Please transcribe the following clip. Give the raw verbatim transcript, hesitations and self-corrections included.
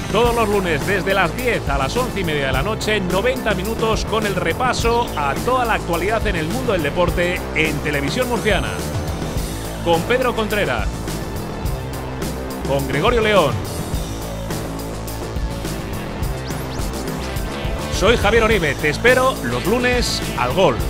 Todos los lunes desde las diez a las once y media de la noche, noventa minutos con el repaso a toda la actualidad en el mundo del deporte en Televisión Murciana. Con Pedro Contreras, con Gregorio León. Soy Javier Oribe, te espero los lunes al gol.